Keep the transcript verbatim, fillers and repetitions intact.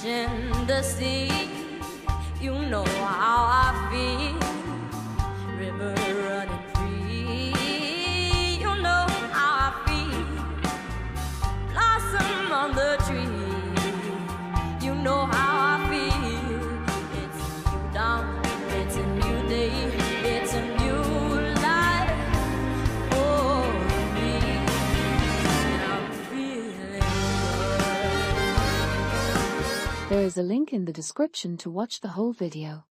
in the sea. You know how I feel. River running free. You know how I feel. Blossom on the tree. You know how I feel. It's a new dawn. It's a new day. It's a new life for me. And I'm feeling good. There is a link in the description to watch the whole video.